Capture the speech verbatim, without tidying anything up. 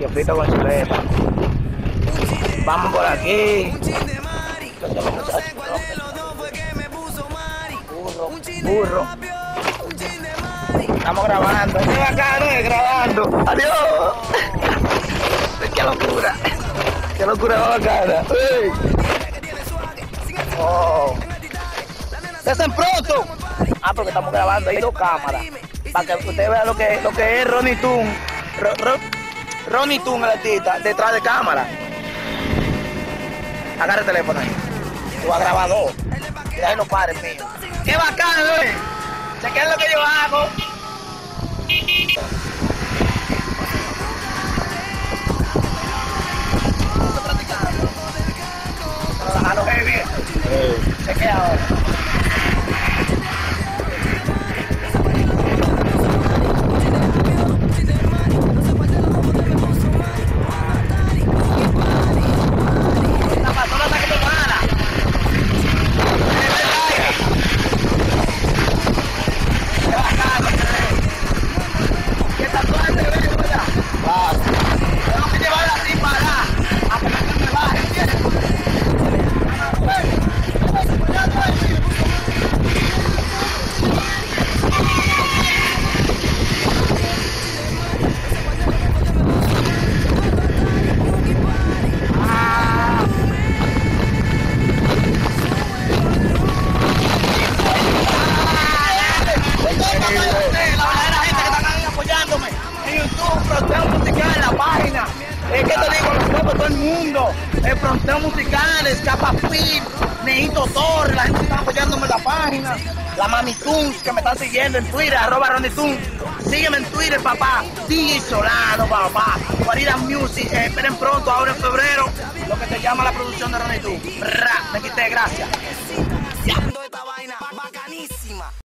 que frito con chuleta. Vamos por aquí. Burro, burro. Estamos grabando. Qué bacano es grabando. Adiós. Qué locura. Qué locura bacana. Hey. Oh. Desen pronto. Ah, porque estamos grabando. Hay dos cámaras. Para que usted vea lo que, lo que es Ronnie Toon. Ro, Ro, Ronnie Toon, el artista, detrás de cámara. Agarra el teléfono ahí. Tú vas a grabar dos. Y ahí los padres míos. ¡Qué bacano, eh! Chequen lo que yo hago. A los heavy. Chequea ahora. Es que te digo, los de todo el mundo, el fronteo musical, Escapapil, Neito Torres, la gente está apoyándome en la página, la Mami Tunes que me están siguiendo en Twitter, arroba Ronnie Toon, sígueme en Twitter, papá, D J Solano, papá, Guarida Music, eh, esperen pronto, ahora en febrero, lo que se llama la producción de Ronnie Toon. Me quité, gracias.